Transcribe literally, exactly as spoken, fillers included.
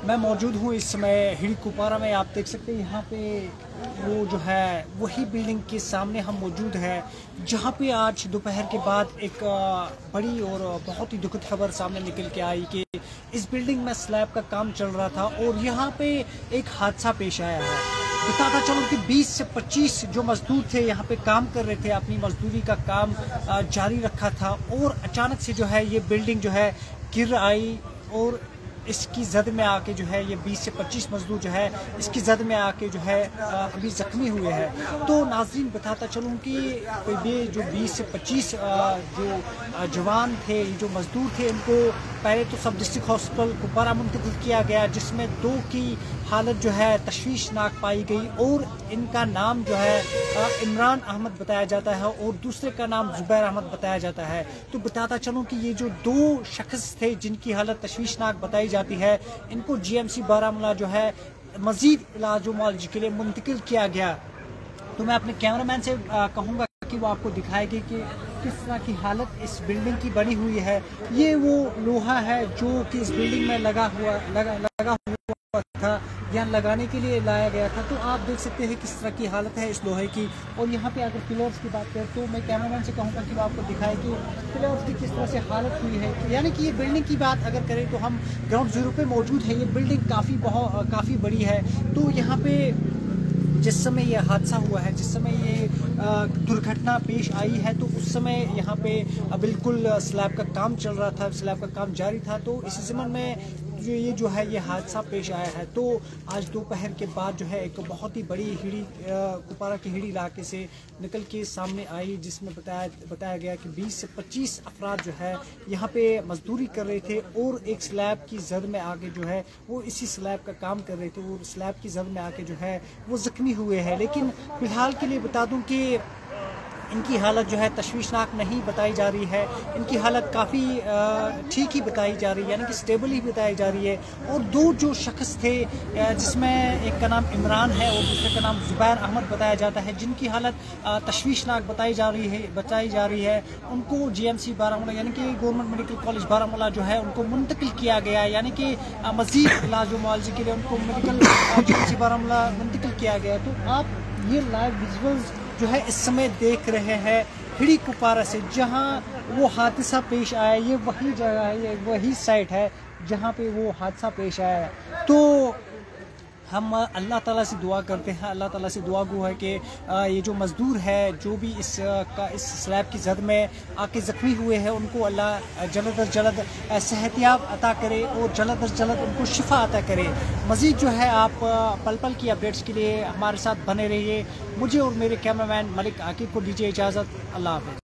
میں موجود ہوں اس समय ہڑی کپوارہ میں. آپ دیکھ سکتے ہیں یہاں پہ وہ جو ہے وہی بلڈنگ کے سامنے ہم موجود ہیں جہاں پہ آج دوپہر کے بعد ایک بڑی اور بہت ہی دکھد خبر سامنے نکل کے آئی کہ اس بلڈنگ میں سلیب کا کام چل رہا تھا اور یہاں پہ ایک حادثہ پیش آیا ہے. بتاتا چلوں کہ بیس سے پچیس جو مزدور تھے یہاں پہ کام کر رہے تھے, اپنی مزدوری کا کام جاری رکھا تھا اور اچانک سے جو ہے یہ بلڈنگ جو ہے گر آئی اور اس کی زد میں آ کے جو ہے یہ بیس سے پچیس مزدور جو ہے اس کی زد میں آ کے جو ہے ابھی زخمی ہوئے ہیں. تو ناظرین بتاتا چلوں کہ یہ جو بیس سے پچیس جو جوان تھے, جو مزدور تھے, ان کو پہلے تو سب ڈسٹرکٹ ہاسپٹل کپوارہ منتقل کیا گیا جس میں دو کی حالت جو ہے تشویشناک پائی گئی اور ان کا نام جو ہے عمران احمد بتایا جاتا ہے اور دوسرے کا نام زبیر احمد بتایا جاتا ہے. تو بتاتا چلوں کہ یہ جو دو شخص تھے جن کی حالت تشویشناک بتائی جاتی ہے ان کو جی ایم سی بارہمولہ جو ہے مزید علاج و معالجے کے لیے منتقل کیا گیا. تو میں اپنے کیمرہ مین سے کہوں گا کہ وہ آپ کو دکھائے گی کہ کس طرح کی حالت اس بلڈنگ کی بنی ہوئی ہے. یہ وہ لوہا ہے جو کہ اس بلڈنگ میں لگا ہوا لگا لگا ہوا تھا, یہاں لگانے کے لیے لایا گیا تھا. تو آپ دیکھ سکتے ہیں کس طرح کی حالت ہے اس لوہے کی. اور یہاں پہ اگر پلرز کی بات کریں تو میں کیمرہ مین سے کہوں گا کہ وہ آپ کو دکھائے کہ پلرز کی کس طرح سے حالت ہوئی ہے. یعنی کہ یہ بلڈنگ کی بات اگر کریں تو ہم گراؤنڈ زیرو پہ موجود ہیں. یہ بلڈنگ کافی بہت کافی بڑی ہے. تو یہاں پہ جس سمے یہ حادثہ ہوا ہے, جس سمے یہ درگھٹنا پیش آئی ہے, تو اس سمے یہاں پہ بالکل سلیب کا کام چل رہا تھا, سلیب کا کام جاری تھا. تو اس ضمن میں جو یہ جو ہے یہ حادثہ پیش آیا ہے. تو آج دوپہر کے بعد جو ہے ایک بہت ہی بڑی ہڑی کپوارہ کے ہڑی علاقے سے نکل کے سامنے آئی جس میں بتایا بتایا گیا کہ بیس سے پچیس افراد جو ہے یہاں پہ مزدوری کر رہے تھے اور ایک سلیب کی زد میں آ کے جو ہے وہ اسی سلیب کا کام کر رہے تھے اور سلیب کی زد میں آ کے جو ہے وہ زخمی ہوئے ہیں. لیکن فی الحال کے لیے بتا دوں کہ ان کی حالت جو ہے تشویشناک نہیں بتائی جا رہی ہے. ان کی حالت کافی ٹھیک ہی بتائی جا رہی ہے, یعنی کہ سٹیبل ہی بتائی جا رہی ہے. اور دو جو شخص تھے جس میں ایک کا نام عمران ہے اور دوسرے کا نام زبیر احمد بتایا جاتا ہے, جن کی حالت تشویشناک بتائی جا رہی ہے بتائی جا رہی ہے ان کو جی ایم سی بارہمولہ یعنی کہ گورنمنٹ میڈیکل کالج بارہمولہ جو ہے ان کو منتقل کیا گیا, یعنی کہ مزید علاج و معالجے کے لیے ان کو medical G M C Baramulla منتقل کیا گیا. تو آپ یہ لائیو ویژولز جو ہے اس سمے دیکھ رہے ہیں ہڑی کپوارہ سے, جہاں وہ حادثہ پیش آیا. یہ وہی جگہ ہے, یہ وہی سائٹ ہے جہاں پہ وہ حادثہ پیش آیا ہے. تو ہم اللہ تعالیٰ سے دعا کرتے ہیں, اللہ تعالیٰ سے دعا گو ہے کہ یہ جو مزدور ہے جو بھی اس کا اس سلیب کی زد میں آ کے زخمی ہوئے ہیں ان کو اللہ جلد از جلد صحت یاب عطا کرے اور جلد از جلد ان کو شفا عطا کرے. مزید جو ہے آپ پل پل کی اپڈیٹس کے لیے ہمارے ساتھ بنے رہیے. مجھے اور میرے کیمرہ مین ملک عاقب کو دیجیے اجازت. اللہ حافظ.